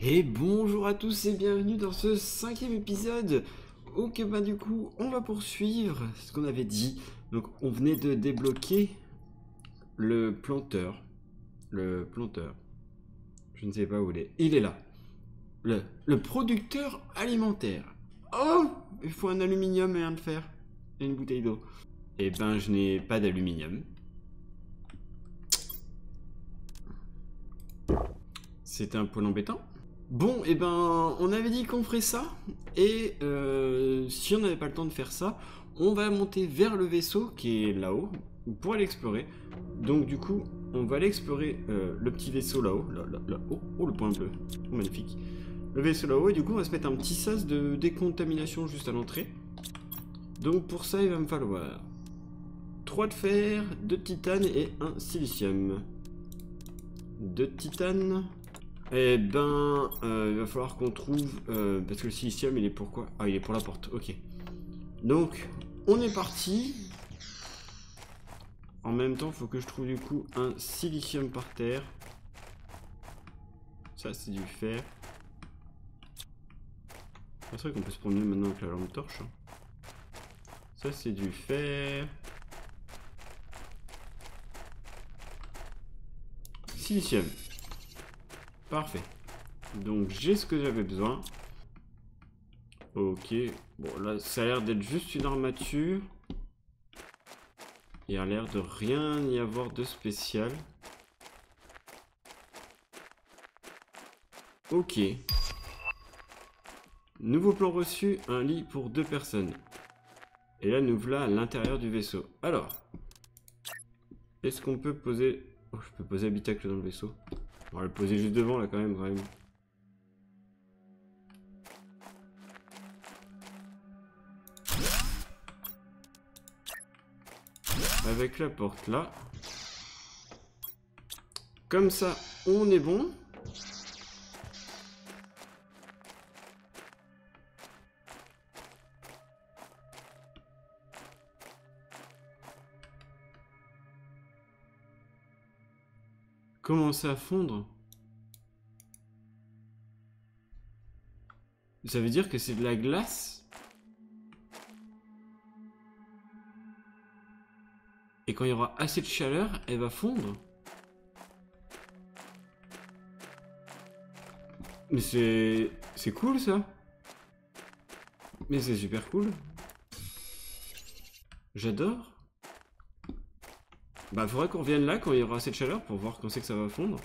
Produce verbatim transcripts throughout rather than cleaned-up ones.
Et bonjour à tous et bienvenue dans ce cinquième épisode. Ok, bah du coup on va poursuivre ce qu'on avait dit. Donc on venait de débloquer le planteur. Le planteur. Je ne sais pas où il est. Il est là. Le, le producteur alimentaire. Oh, il faut un aluminium et un de fer. Et une bouteille d'eau. Et ben je n'ai pas d'aluminium. C'est un peu embêtant. Bon, et eh ben, on avait dit qu'on ferait ça, et euh, si on n'avait pas le temps de faire ça, on va monter vers le vaisseau qui est là-haut, pour aller explorer. Donc du coup, on va aller explorer euh, le petit vaisseau là-haut, là, là, là. Oh, oh, le point bleu, oh, magnifique. Le vaisseau là-haut, et du coup, on va se mettre un petit sas de décontamination juste à l'entrée. Donc pour ça, il va me falloir trois de fer, deux de titane et un silicium. deux de titane... Eh ben, euh, il va falloir qu'on trouve... Euh, parce que le silicium, il est pour quoi? Ah, il est pour la porte, ok. Donc, on est parti. En même temps, il faut que je trouve du coup un silicium par terre. Ça, c'est du fer. C'est vrai qu'on peut se promener maintenant avec la lampe torche. Ça, c'est du fer. Silicium. Parfait. Donc j'ai ce que j'avais besoin. Ok. Bon là ça a l'air d'être juste une armature. Il a l'air de rien y avoir de spécial. Ok. Nouveau plan reçu, un lit pour deux personnes. Et là nous voilà à l'intérieur du vaisseau. Alors. Est-ce qu'on peut poser... Oh, je peux poser habitacle dans le vaisseau. On va le poser juste devant là quand même, quand même. Avec la porte là. Comme ça, on est bon. Commencer à fondre. Ça veut dire que c'est de la glace. Et quand il y aura assez de chaleur, elle va fondre. Mais c'est... C'est cool ça. Mais c'est super cool. J'adore. Bah faudrait qu'on revienne là quand il y aura assez de chaleur pour voir quand c'est que ça va fondre.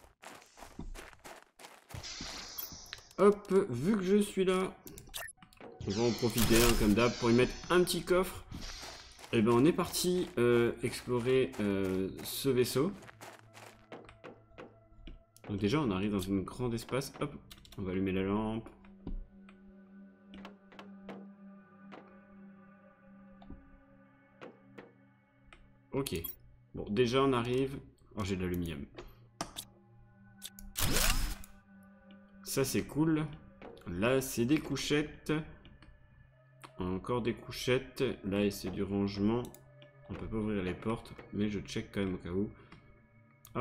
Hop, vu que je suis là, on va en profiter hein, comme d'hab pour y mettre un petit coffre. Et ben on est parti euh, explorer euh, ce vaisseau. Donc déjà on arrive dans un grand espace. Hop, on va allumer la lampe. Ok. Bon déjà on arrive. Oh j'ai de l'aluminium. Ça c'est cool. Là c'est des couchettes. Encore des couchettes. Là c'est du rangement. On peut pas ouvrir les portes. Mais je check quand même au cas où. Ah.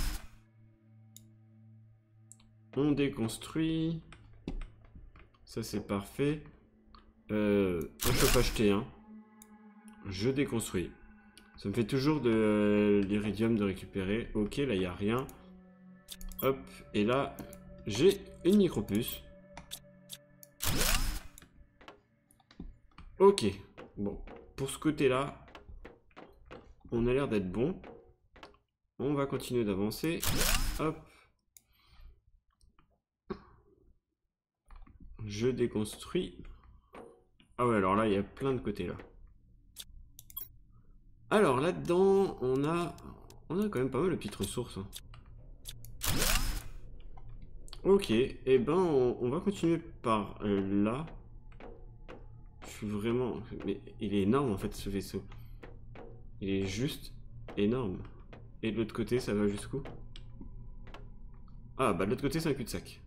On déconstruit. Ça c'est parfait. Euh, un chauffage T un. Je déconstruis. Ça me fait toujours de l'iridium de récupérer. Ok, là il n'y a rien. Hop, et là j'ai une micro-puce. Ok, bon, pour ce côté-là, on a l'air d'être bon. On va continuer d'avancer. Hop. Je déconstruis. Ah ouais, alors là, il y a plein de côtés là. Alors là-dedans, on a... On a quand même pas mal de petites ressources. Hein. Ok, et eh ben on, on va continuer par euh, là. Je suis vraiment... Mais il est énorme en fait ce vaisseau. Il est juste énorme. Et de l'autre côté, ça va jusqu'où? Ah bah de l'autre côté, c'est un cul-de-sac.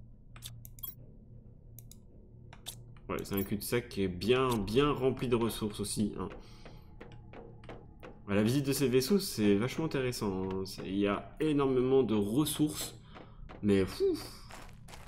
Ouais, c'est un cul-de-sac qui est bien, bien rempli de ressources aussi. Hein. La visite de ces vaisseaux, c'est vachement intéressant. Hein. Il y a énormément de ressources. Mais fou.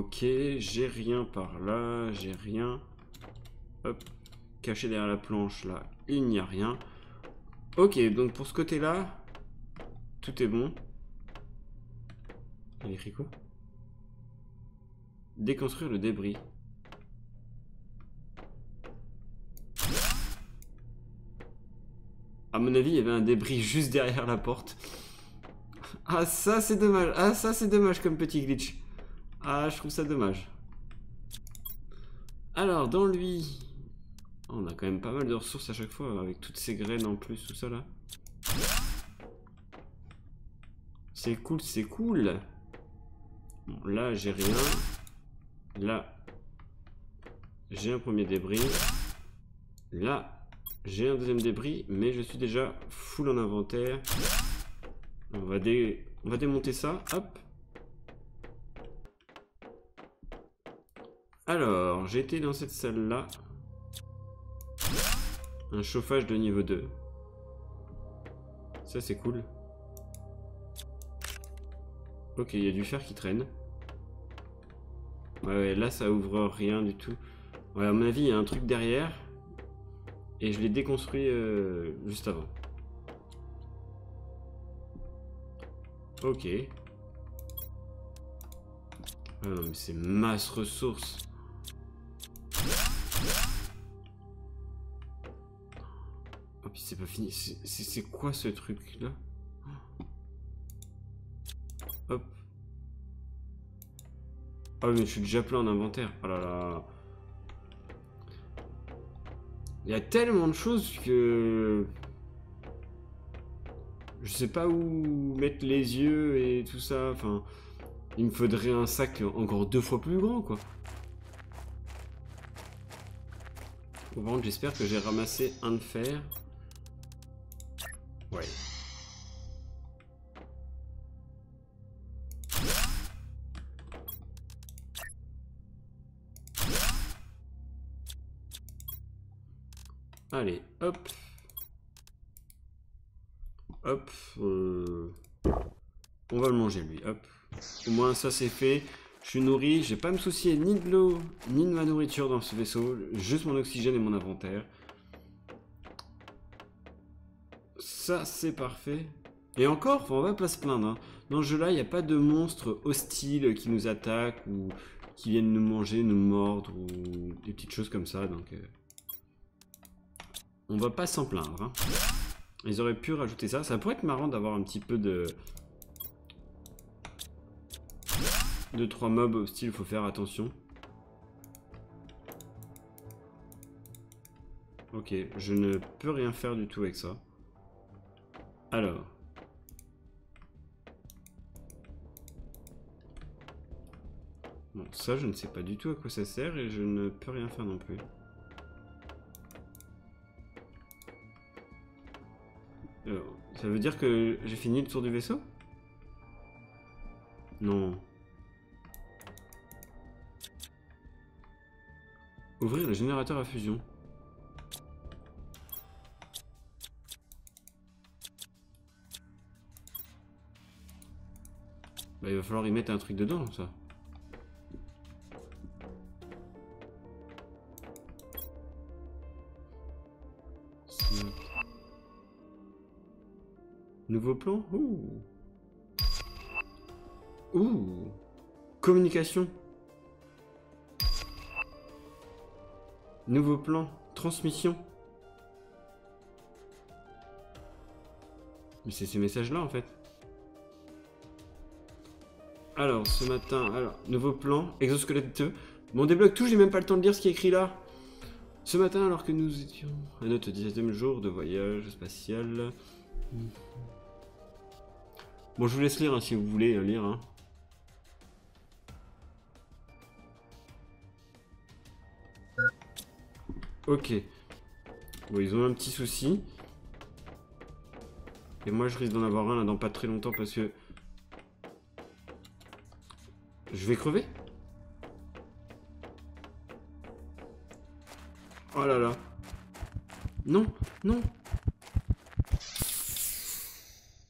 Ok, j'ai rien par là, j'ai rien. Hop, caché derrière la planche, là, il n'y a rien. Ok, donc pour ce côté-là, tout est bon. Il écrit quoi? Déconstruire le débris. À mon avis, il y avait un débris juste derrière la porte. Ah, ça c'est dommage. Ah, ça c'est dommage comme petit glitch. Ah, je trouve ça dommage. Alors, dans lui... On a quand même pas mal de ressources à chaque fois, avec toutes ces graines en plus, tout ça là. C'est cool, c'est cool. Bon, là, j'ai rien. Là, j'ai un premier débris. Là, j'ai un deuxième débris, mais je suis déjà full en inventaire. On va, dé... On va démonter ça, hop. Alors, j'ai été dans cette salle-là. Un chauffage de niveau deux. Ça, c'est cool. Ok, il y a du fer qui traîne. Ouais, ouais, là, ça ouvre rien du tout. Ouais, à mon avis, il y a un truc derrière. Et je l'ai déconstruit euh, juste avant. Ok. Ah non, mais c'est masse ressources. Oh, puis c'est pas fini. C'est quoi ce truc là? Hop. Ah, mais je suis déjà plein en inventaire. Oh là là. Il y a tellement de choses que... Je sais pas où mettre les yeux et tout ça. Enfin, il me faudrait un sac encore deux fois plus grand, quoi. Par contre, j'espère que j'ai ramassé un de fer. Ouais. Allez, hop. Hop. Euh... On va le manger, lui. Hop. Au moins, ça, c'est fait. Je suis nourri. J'ai pas à me soucier ni de l'eau, ni de ma nourriture dans ce vaisseau. Juste mon oxygène et mon inventaire. Ça, c'est parfait. Et encore, on va pas se plaindre. Hein. Dans ce jeu-là, il n'y a pas de monstres hostiles qui nous attaquent ou qui viennent nous manger, nous mordre ou des petites choses comme ça. Donc, euh... on va pas s'en plaindre. Hein. Ils auraient pu rajouter ça. Ça pourrait être marrant d'avoir un petit peu de... Deux, trois mobs hostiles, faut faire attention. Ok, je ne peux rien faire du tout avec ça. Alors. Bon, ça, je ne sais pas du tout à quoi ça sert et je ne peux rien faire non plus. Alors, ça veut dire que j'ai fini le tour du vaisseau? Non. Ouvrir le générateur à fusion. Bah, il va falloir y mettre un truc dedans, ça. Snap. Nouveau plan? Ouh. Ouh. Communication. Nouveau plan. Transmission. Mais c'est ces messages-là, en fait. Alors, ce matin, alors, nouveau plan, exosquelette deux. Bon, on débloque tout, j'ai même pas le temps de lire ce qui est écrit là. Ce matin, alors que nous étions à notre dix-septième jour de voyage spatial. Bon, je vous laisse lire hein, si vous voulez lire. Hein. Ok. Bon, ils ont un petit souci. Et moi, je risque d'en avoir un là dans pas très longtemps parce que... Je vais crever? Oh là là. Non, non.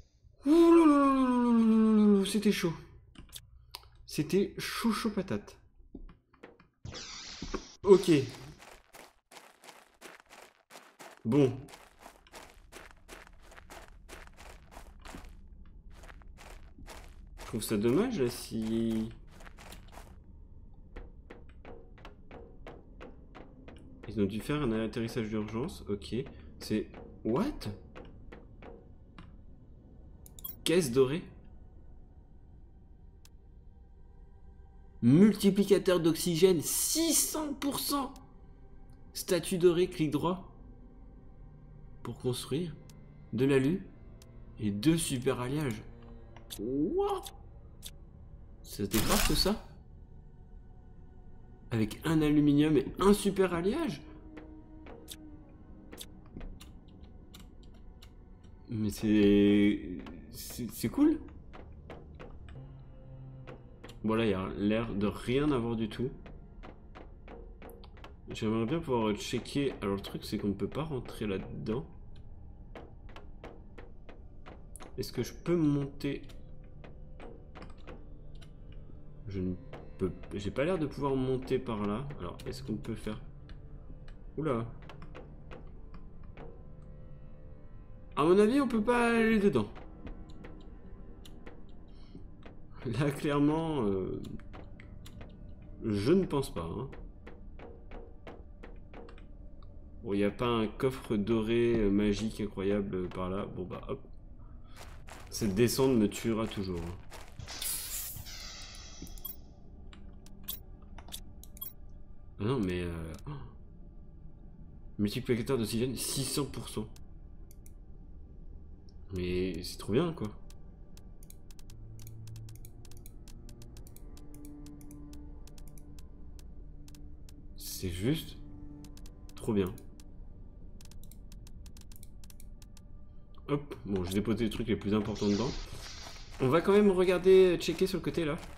Ouh là là là là là là là là. C'était chaud. C'était chaud chaud patate. Ok. Bon. Je trouve ça dommage là, si... Ils ont dû faire un atterrissage d'urgence. Ok. C'est... What? Caisse dorée. Multiplicateur d'oxygène six cents pour cent. Statue dorée, clic droit. Pour construire. De l'alu. Et deux super alliages. What? C'était grave que ça? Avec un aluminium et un super alliage? Mais c'est... C'est cool. Bon là il y a l'air de rien avoir du tout. J'aimerais bien pouvoir checker. Alors le truc c'est qu'on ne peut pas rentrer là-dedans. Est-ce que je peux monter? Je ne peux... J'ai pas l'air de pouvoir monter par là. Alors est-ce qu'on peut faire... Oula. À mon avis on peut pas aller dedans. Là, clairement, euh, je ne pense pas. Hein. Bon, il n'y a pas un coffre doré euh, magique incroyable euh, par là. Bon, bah, hop. Cette descente me tuera toujours. Ah non, mais... Euh... Oh. Multiplicateur d'oxygène, six cents pour cent. Mais c'est trop bien, quoi. C'est juste trop bien. Hop, bon, j'ai déposé les trucs les plus importants dedans. On va quand même regarder, checker sur le côté là.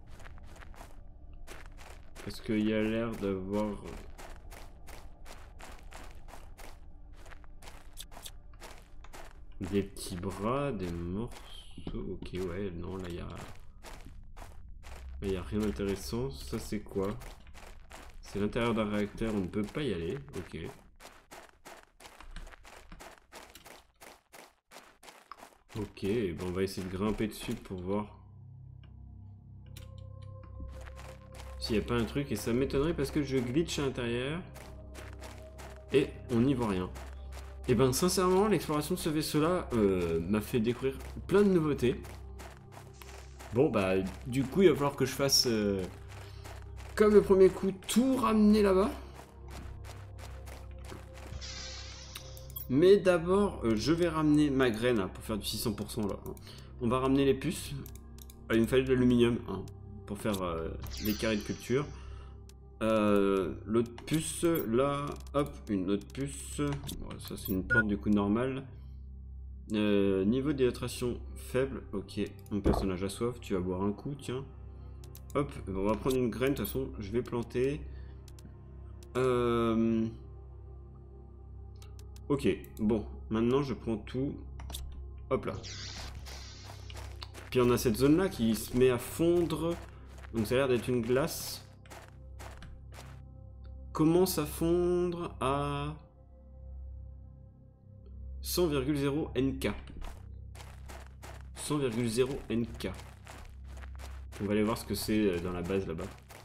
Parce qu'il y a l'air d'avoir... des petits bras, des morceaux... Ok, ouais, non, là, il y a... Il n'y a rien d'intéressant. Ça, c'est quoi? C'est l'intérieur d'un réacteur, on ne peut pas y aller. Ok. Ok, bon, on va essayer de grimper dessus pour voir s'il n'y a pas un truc. Et ça m'étonnerait parce que je glitch à l'intérieur et on n'y voit rien. Et ben sincèrement, l'exploration de ce vaisseau-là euh, m'a fait découvrir plein de nouveautés. Bon bah du coup il va falloir que je fasse... Euh, comme le premier coup, tout ramener là-bas. Mais d'abord, euh, je vais ramener ma graine là, pour faire du six cents pour cent là. On va ramener les puces. Ah, il me fallait de l'aluminium hein, pour faire euh, les carrés de culture. Euh, L'autre puce, là, hop, une autre puce. Bon, ça c'est une porte du coup normale. Euh, niveau d'hydratation faible. Ok, mon personnage a soif, tu vas boire un coup, tiens. Hop, on va prendre une graine, de toute façon, je vais planter. Euh... Ok, bon, maintenant je prends tout. Hop là. Puis on a cette zone là qui se met à fondre. Donc ça a l'air d'être une glace. Commence à fondre à cent virgule zéro N K. cent virgule zéro N K. On va aller voir ce que c'est dans la base là-bas.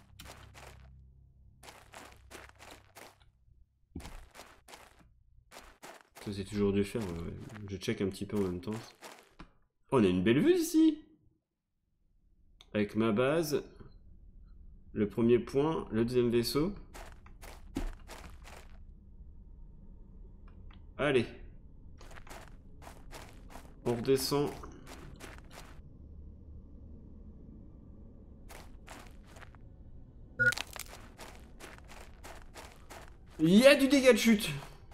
Ça c'est toujours dû faire. Ouais. Je check un petit peu en même temps. Oh, on a une belle vue ici. Avec ma base. Le premier point. Le deuxième vaisseau. Allez. On redescend. Il y a du dégât de chute.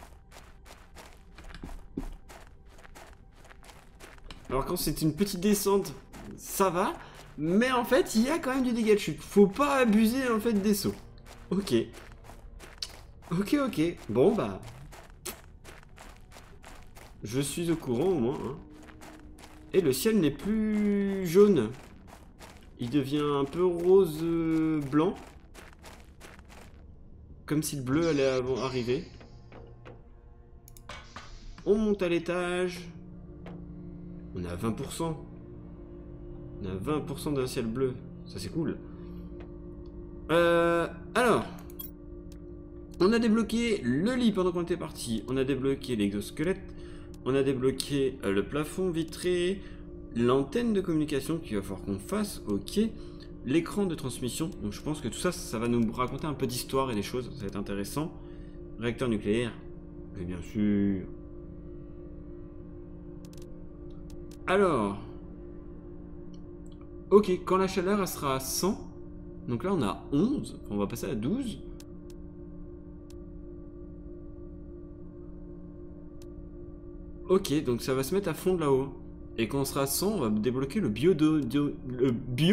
Alors quand c'est une petite descente, ça va. Mais en fait, il y a quand même du dégât de chute. Faut pas abuser en fait des sauts. Ok. Ok, ok. Bon bah... Je suis au courant au moins. Hein. Et le ciel n'est plus jaune. Il devient un peu rose euh, blanc. comme si le bleu allait arriver. On monte à l'étage. On est à vingt pour cent. On a vingt pour cent d'un ciel bleu. Ça, c'est cool. Euh, alors. On a débloqué le lit pendant qu'on était parti. On a débloqué l'exosquelette. On a débloqué euh, le plafond vitré. L'antenne de communication qu'il va falloir qu'on fasse. Ok. L'écran de transmission. Donc je pense que tout ça, ça va nous raconter un peu d'histoire et des choses. Ça va être intéressant. Réacteur nucléaire. Mais bien sûr. Alors. Ok, quand la chaleur elle sera à cent. Donc là on a onze. On va passer à douze. Ok, donc ça va se mettre à fond de là-haut. Et quand on sera à cent, on va débloquer le bio... Le bio...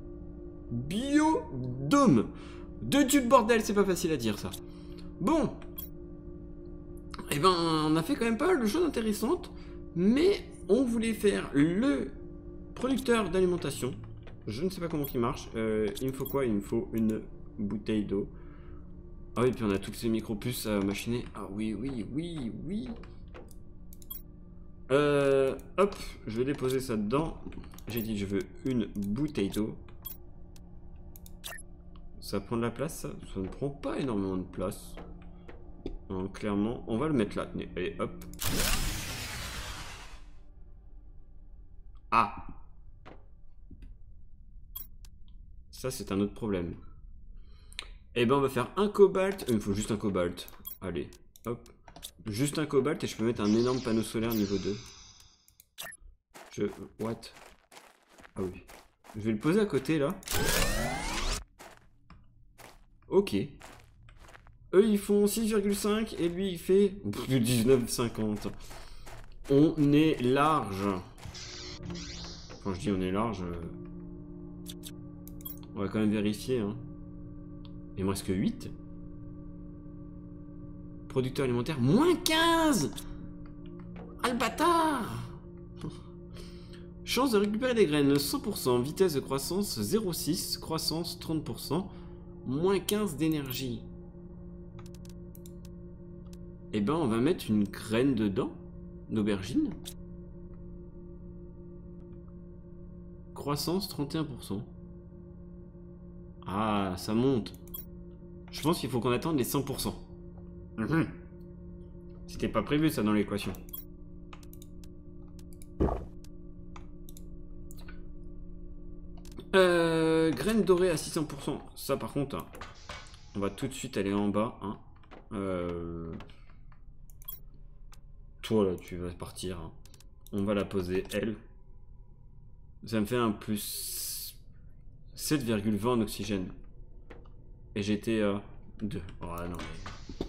Biodôme. De tu bordel, c'est pas facile à dire ça. Bon. Et eh ben, on a fait quand même pas mal de choses intéressantes. Mais on voulait faire le producteur d'alimentation. Je ne sais pas comment il marche. Euh, il me faut quoi? Il me faut une bouteille d'eau. Ah oui, puis on a toutes ces micro-puces à machiner. Ah oui, oui, oui, oui. Euh, hop, je vais déposer ça dedans. J'ai dit je veux une bouteille d'eau. Ça prend de la place, ça, ça ne prend pas énormément de place. Non, clairement, on va le mettre là. Allez, hop. Ah. Ça, c'est un autre problème. Eh ben, on va faire un cobalt. Il me faut juste un cobalt. Allez, hop. Juste un cobalt et je peux mettre un énorme panneau solaire niveau deux. Je... What? Ah oui. Je vais le poser à côté, là. Ok. Eux, ils font six virgule cinq et lui, il fait dix-neuf virgule cinquante. On est large. Quand je dis on est large... On va quand même vérifier. Hein. Il me reste que huit. Producteur alimentaire, moins quinze. Ah le bâtard. Chance de récupérer des graines, cent pour cent. Vitesse de croissance, zéro virgule six. Croissance, trente pour cent. Moins quinze d'énergie. Eh ben, on va mettre une graine dedans. D'aubergine. Croissance, trente et un pour cent. Ah, ça monte. Je pense qu'il faut qu'on attende les cent pour cent. Mmh. C'était pas prévu ça dans l'équation. Euh, graines dorées à six cents pour cent. Ça par contre, hein, on va tout de suite aller en bas. Hein. Euh... Toi là, tu vas partir. Hein. On va la poser elle. Ça me fait un plus sept virgule vingt en oxygène. Et j'étais à deux. Oh non mais...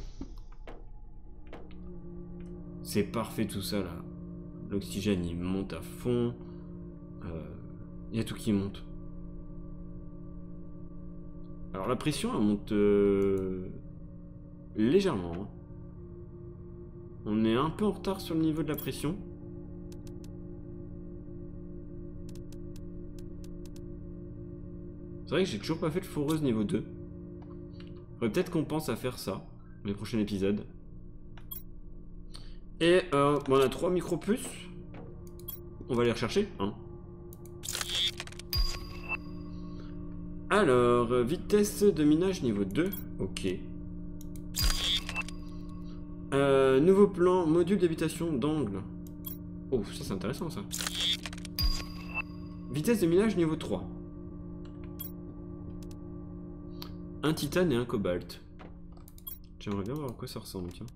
C'est parfait tout ça là. L'oxygène il monte à fond. Il euh, y a tout qui monte. Alors la pression elle monte euh, légèrement. Hein. On est un peu en retard sur le niveau de la pression. C'est vrai que j'ai toujours pas fait de foreuse niveau deux. Faudrait peut-être qu'on pense à faire ça dans les prochains épisodes. Et euh, bon, on a trois micro-puces. On va les rechercher. Hein. Alors, vitesse de minage niveau deux. Ok. Euh, nouveau plan, module d'habitation d'angle. Oh, ça c'est intéressant ça. Vitesse de minage niveau trois. Un titane et un cobalt. J'aimerais bien voir à quoi ça ressemble, tiens.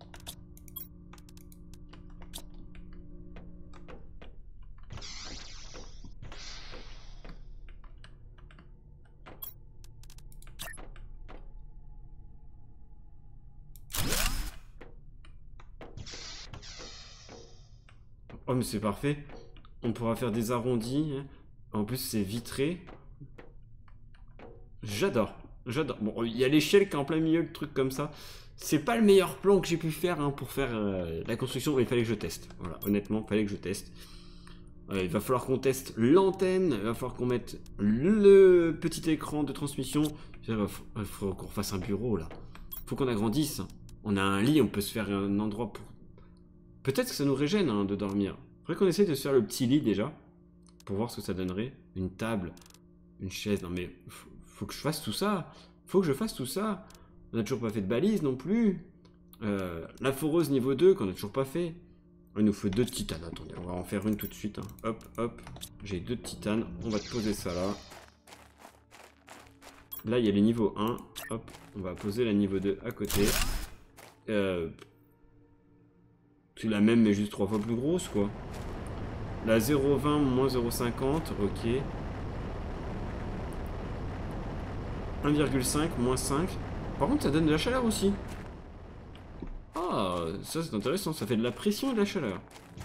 Oh mais c'est parfait. On pourra faire des arrondis. En plus c'est vitré. J'adore. J'adore. Bon, il y a l'échelle qui est en plein milieu, le truc comme ça. C'est pas le meilleur plan que j'ai pu faire hein, pour faire euh, la construction, mais il fallait que je teste. Voilà, honnêtement, il fallait que je teste. Euh, il va falloir qu'on teste l'antenne, il va falloir qu'on mette le petit écran de transmission. Il va falloir qu'on refasse un bureau là. faut qu'on agrandisse. On a un lit, on peut se faire un endroit pour... Peut-être que ça nous régène hein, de dormir. Faudrait qu'on essaie de se faire le petit lit déjà. Pour voir ce que ça donnerait. Une table, une chaise. Non mais, faut, faut que je fasse tout ça. Faut que je fasse tout ça. On n'a toujours pas fait de balise non plus. Euh, la foreuse niveau deux qu'on n'a toujours pas fait. Il nous faut deux titanes. Attendez, on va en faire une tout de suite. Hein. Hop, hop. J'ai deux titanes. On va te poser ça là. Là, il y a les niveaux un. Hop, on va poser la niveau deux à côté. Euh, C'est la même, mais juste trois fois plus grosse, quoi. La zéro virgule vingt moins zéro virgule cinquante, ok. un virgule cinq moins cinq. Par contre, ça donne de la chaleur aussi. Ah, ça c'est intéressant, ça fait de la pression et de la chaleur.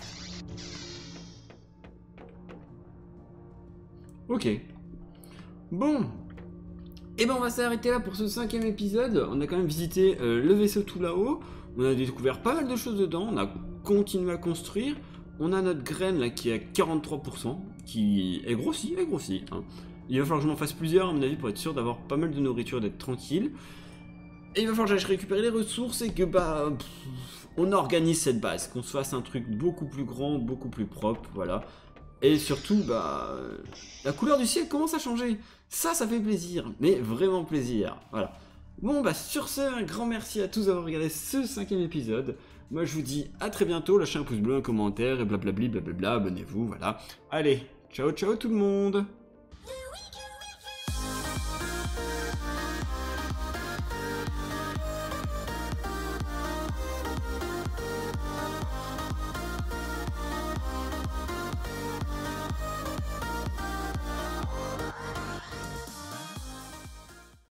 Ok. Bon. Et ben on va s'arrêter là pour ce cinquième épisode. On a quand même visité euh, le vaisseau tout là-haut. On a découvert pas mal de choses dedans. On a continué à construire. On a notre graine là qui est à quarante-trois pour cent. Qui est grossie, elle est grossie. Hein. Il va falloir que je m'en fasse plusieurs à mon avis pour être sûr d'avoir pas mal de nourriture et d'être tranquille. Et il va falloir que j'aille récupérer les ressources et que bah... Pff, on organise cette base. Qu'on se fasse un truc beaucoup plus grand, beaucoup plus propre, voilà. Et surtout, bah... la couleur du ciel commence à changer. Ça, ça fait plaisir. Mais vraiment plaisir. Voilà. Bon, bah sur ce, un grand merci à tous d'avoir regardé ce cinquième épisode. Moi, je vous dis à très bientôt. Lâchez un pouce bleu, un commentaire et blablabli, blablabla. Abonnez-vous, voilà. Allez, ciao, ciao tout le monde.